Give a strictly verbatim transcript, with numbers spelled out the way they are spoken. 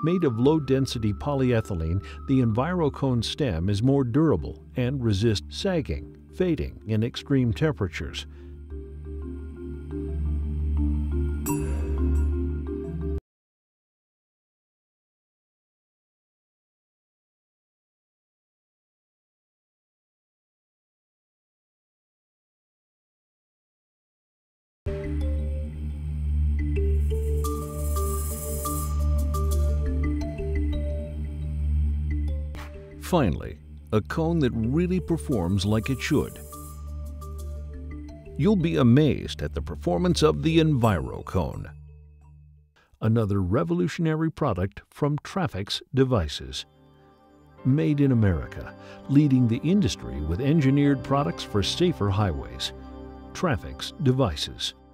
Made of low-density polyethylene, the EnviroCone stem is more durable and resists sagging, fading in extreme temperatures. Finally, a cone that really performs like it should. You'll be amazed at the performance of the EnviroCone. Another revolutionary product from Trafix Devices. Made in America, leading the industry with engineered products for safer highways. Trafix Devices.